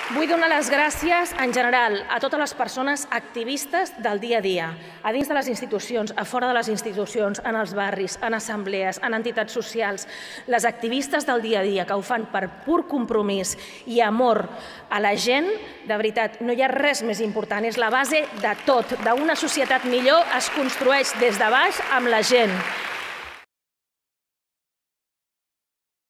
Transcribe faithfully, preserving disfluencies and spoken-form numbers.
Vull donar les gràcies, en general, a totes les persones activistes del dia a dia, a dins de les institucions, a fora de les institucions, en els barris, en assemblees, en entitats socials, les activistes del dia a dia que ho fan per pur compromís i amor a la gent. De veritat, no hi ha res més important, és la base de tot, d'una societat millor es construeix des de baix amb la gent.